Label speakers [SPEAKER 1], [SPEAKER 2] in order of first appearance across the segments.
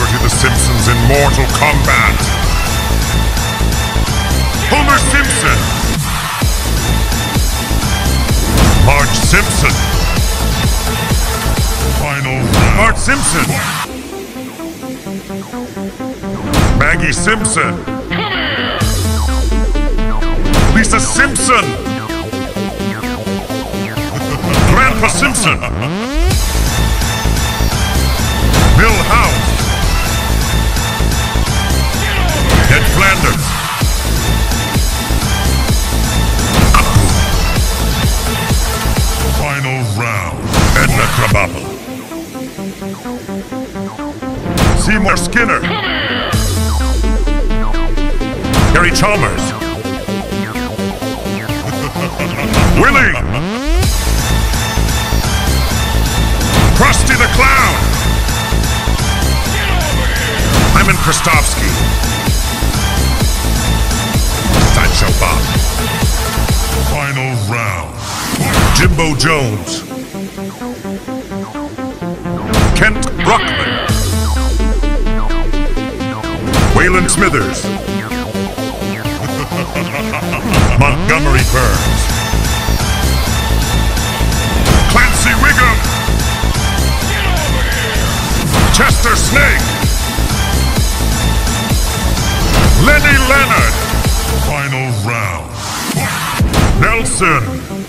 [SPEAKER 1] over to the Simpsons in Mortal Kombat. Homer Simpson. Marge Simpson. Final round. Marge Simpson. Maggie Simpson. Lisa Simpson. Grandpa Simpson. Milhouse. Ned Flanders. Apu. Final round. Edna Krabappel. Seymour Skinner. Gary Chalmers. Willie. Krusty the Clown. Hyman Christovsky. Sideshow Bob. Final round. Jimbo Jones. Kent Brockman. Waylon Smithers. Montgomery Burns. Clancy Wiggum. Chester Snake. Lenny Leonard. Final round. Nelson.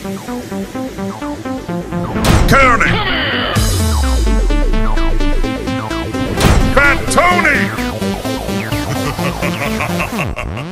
[SPEAKER 1] Kearney. Fat Tony.